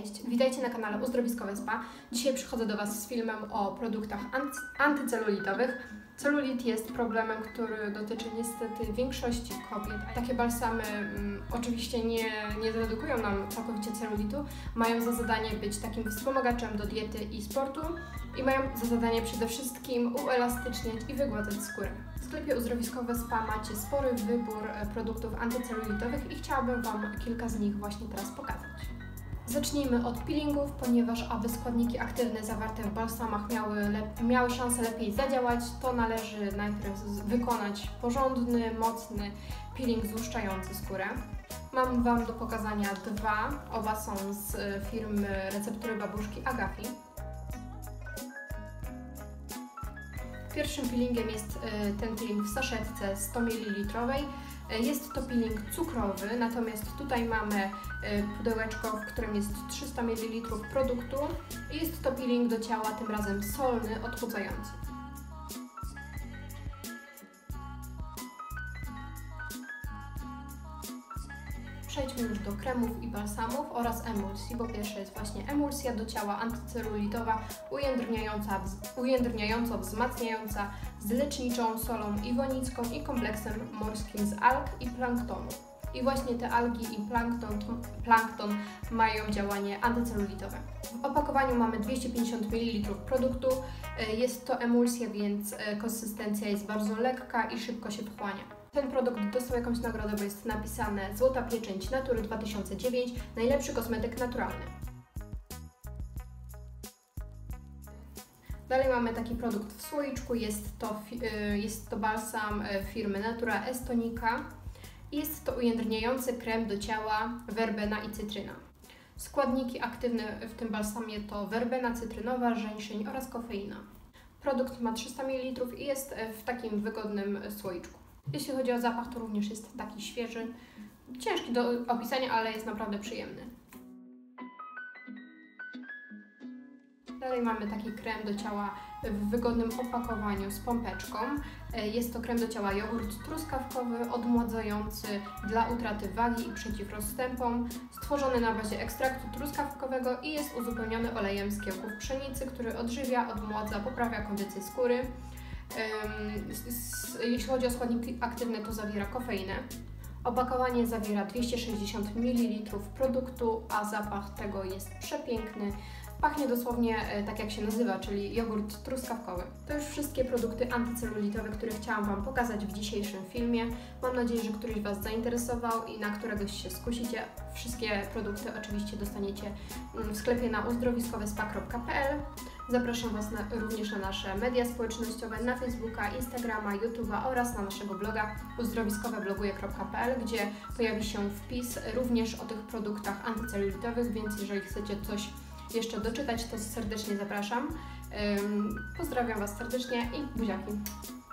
Cześć, witajcie na kanale Uzdrowiskowe Spa. Dzisiaj przychodzę do Was z filmem o produktach antycelulitowych. Celulit jest problemem, który dotyczy niestety większości kobiet. Takie balsamy oczywiście nie zredukują nam całkowicie celulitu, mają za zadanie być takim wspomagaczem do diety i sportu i mają za zadanie przede wszystkim uelastyczniać i wygładzać skórę. W sklepie Uzdrowiskowe Spa macie spory wybór produktów antycelulitowych i chciałabym Wam kilka z nich właśnie teraz pokazać. Zacznijmy od peelingów, ponieważ aby składniki aktywne zawarte w balsamach miały szansę lepiej zadziałać, to należy najpierw wykonać porządny, mocny peeling złuszczający skórę. Mam Wam do pokazania dwa, oba są z firmy receptury babuszki Agafi. Pierwszym peelingiem jest ten peeling w saszetce 100 ml. Jest to peeling cukrowy, natomiast tutaj mamy pudełeczko, w którym jest 300 ml produktu i jest to peeling do ciała, tym razem solny, odchudzający. Przejdźmy już do kremów i balsamów oraz emulsji, bo pierwsza jest właśnie emulsja do ciała antycelulitowa, ujędrniająco wzmacniająca z leczniczą solą iwonicką i kompleksem morskim z alg i planktonu. I właśnie te algi i plankton mają działanie antycelulitowe. W opakowaniu mamy 250 ml produktu. Jest to emulsja, więc konsystencja jest bardzo lekka i szybko się wchłania. Ten produkt dostał jakąś nagrodę, bo jest napisane Złota Pieczęć Natury 2009, najlepszy kosmetyk naturalny. Dalej mamy taki produkt w słoiczku, jest to balsam firmy Natura Estonica. Jest to ujędrniający krem do ciała, werbena i cytryna. Składniki aktywne w tym balsamie to werbena cytrynowa, żeńszeń oraz kofeina. Produkt ma 300 ml i jest w takim wygodnym słoiczku. Jeśli chodzi o zapach, to również jest taki świeży, ciężki do opisania, ale jest naprawdę przyjemny. Dalej mamy taki krem do ciała w wygodnym opakowaniu z pompeczką. Jest to krem do ciała jogurt truskawkowy, odmładzający dla utraty wagi i przeciw rozstępom, stworzony na bazie ekstraktu truskawkowego i jest uzupełniony olejem z kiełków pszenicy, który odżywia, odmładza, poprawia kondycję skóry. Jeśli chodzi o składniki aktywne, to zawiera kofeinę. Opakowanie zawiera 260 ml produktu, a zapach tego jest przepiękny. Pachnie dosłownie tak jak się nazywa, czyli jogurt truskawkowy. To już wszystkie produkty antycelulitowe, które chciałam Wam pokazać w dzisiejszym filmie. Mam nadzieję, że któryś Was zainteresował i na któregoś się skusicie. Wszystkie produkty oczywiście dostaniecie w sklepie na uzdrowiskowespa.pl. Zapraszam Was również na nasze media społecznościowe, na Facebooka, Instagrama, YouTube'a oraz na naszego bloga uzdrowiskowebloguje.pl, gdzie pojawi się wpis również o tych produktach antycelulitowych, więc jeżeli chcecie coś jeszcze doczytać, to serdecznie zapraszam. Pozdrawiam Was serdecznie i buziaki.